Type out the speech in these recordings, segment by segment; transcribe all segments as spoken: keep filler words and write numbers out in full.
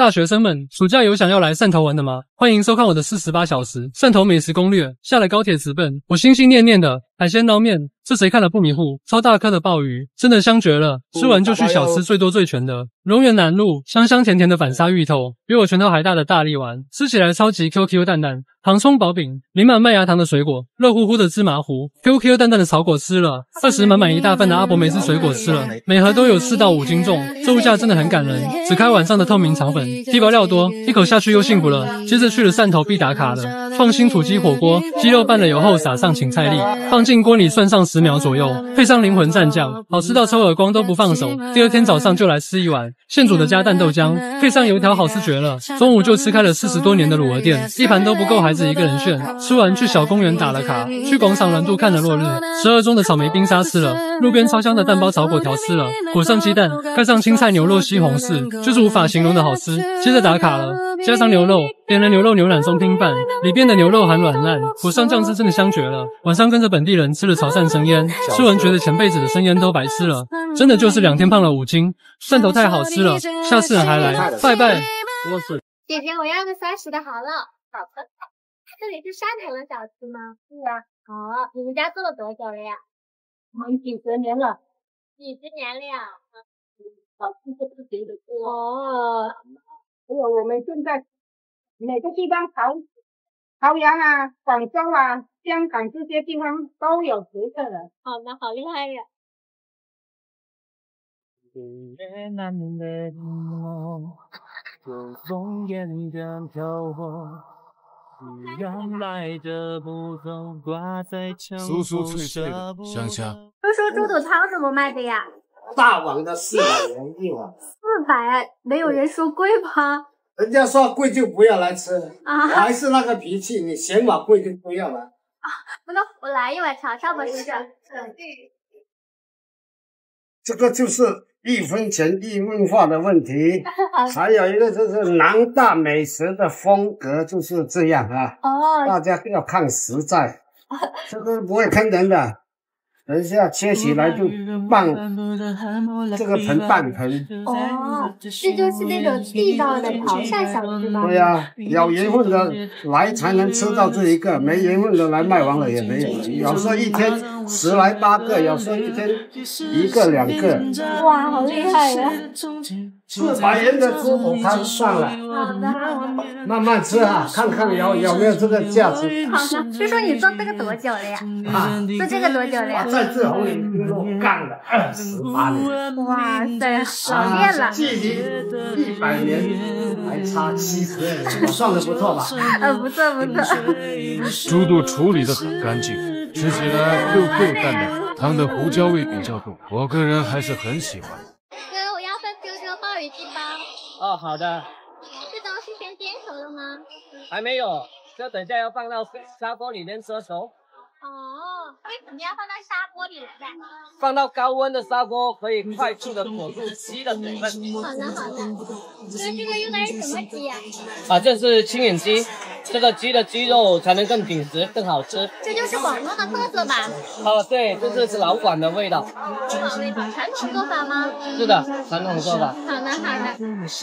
大学生们，暑假有想要来汕头玩的吗？欢迎收看我的四十八小时汕头美食攻略。下了高铁直奔，我心心念念的海鲜捞面，这谁看了不迷糊？超大颗的鲍鱼，真的香绝了！吃完就去小吃最多最全的龙园南路，香香甜甜的反沙芋头，比我拳头还大的大力丸，吃起来超级 Q Q 弹弹。糖葱薄饼，淋满麦芽糖的水果，热乎乎的芝麻糊 ，Q Q 淡淡的草果吃了，二十满满一大份的阿伯美式水果吃了，每盒都有四到五斤重，这物价真的很感人。只开晚上的透明肠粉，地包料多，一口下去又幸福了。接着去了汕头必打卡的创新土鸡火锅，鸡肉拌了油后撒上芹菜粒，放进锅里涮上十秒左右，配上灵魂蘸酱，好吃到抽耳光都不放手。第二天早上就来吃一碗现煮的加蛋豆浆，配上油条，好吃绝了。中午就吃开了四十多年的卤鹅店，一盘都不够孩子一个人炫。吃完去小公园打了卡，去广场轮渡看了落日。十二中的草莓冰沙吃了，路边超香的蛋包炒粿条吃了，裹上鸡蛋，盖上青菜牛肉西红柿，就是无法形容的好吃。接着打卡了，加上牛肉，点了牛肉牛腩松拼饭，里边的牛肉含软烂，裹上酱汁真的香绝了。晚上跟着本地人吃了潮汕生腌，吃完觉得前辈子的生腌都白吃了，真的就是两天胖了五斤。汕头太好吃了，下次还来，拜拜。 姐姐，我要个三十的好了。好的。这里是汕头的小吃吗？是啊。哦，你们家做了多久了呀？ 我们几十年了。 几十年了呀？ 好吃是自己的做。 哦。 还有我们现在每个地方朝朝阳啊、广州啊、香港这些地方都有特色的。 好的，好厉害呀！ 酥酥脆脆的，香香。 叔叔，猪肚汤怎么卖的呀？ 大碗的四百元一碗。 四百？没有人说贵吗？ 人家说贵就不要来吃， 啊、 我还是那个脾气，你嫌我贵就不要来。 啊，那我来一碗尝尝吧，叔叔。 这个就是一分钱一分货的问题，还有一个就是南大美食的风格就是这样啊。 哦， 大家要看实在，这个不会坑人的。等一下切起来就半这个盆半盆。 哦，这就是那种地道的潮汕小吃吗？ 对呀、啊，有缘分的来才能吃到这一个，没缘分的来卖完了也没有。有时候一天十来八个，有时候一天一个两个。 哇，好厉害呀！ 四百元的猪肚汤算了。 好的， 慢慢吃啊，看看有有没有这个价值。 好的，叔叔，你做这个多久了呀？ 啊， 做这个多久了呀？ 我在志宏里工作干了二十八年。 哇塞，老练了。 距离一百年还差七十年，我算的不错吧？ 呃，不错不错。 猪肚处理的很干净，吃起来 Q Q 淡淡，汤的胡椒味比较重，我个人还是很喜欢。 哥，我要份 Q Q 鲍鱼鸡包。 哦，好的。 这东西先煎熟了吗？ 还没有，这等下要放到砂锅里面煮熟。 哦，为什么要放到砂锅里来？ 放到高温的砂锅可以快速的锁住鸡的水分。 好的好的。哥，这个用的是什么鸡呀？ 啊，这是清远鸡，这个鸡的鸡肉才能更紧实、更好吃。 这就是广东的特色吧？ 哦，对，这是老广的味道。 老味道，传统做法吗？ 是的，传统做法。 好的好的。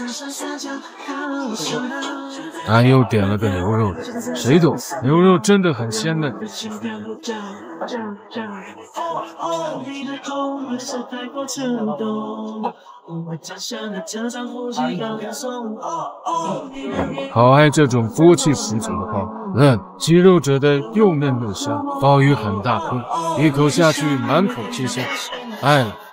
他又点了个牛肉的，谁懂？牛肉真的很鲜嫩。好爱这种锅气十足的泡，嫩，鸡肉褶的又嫩又香，鲍鱼很大颗，一口下去满口鸡香，爱了。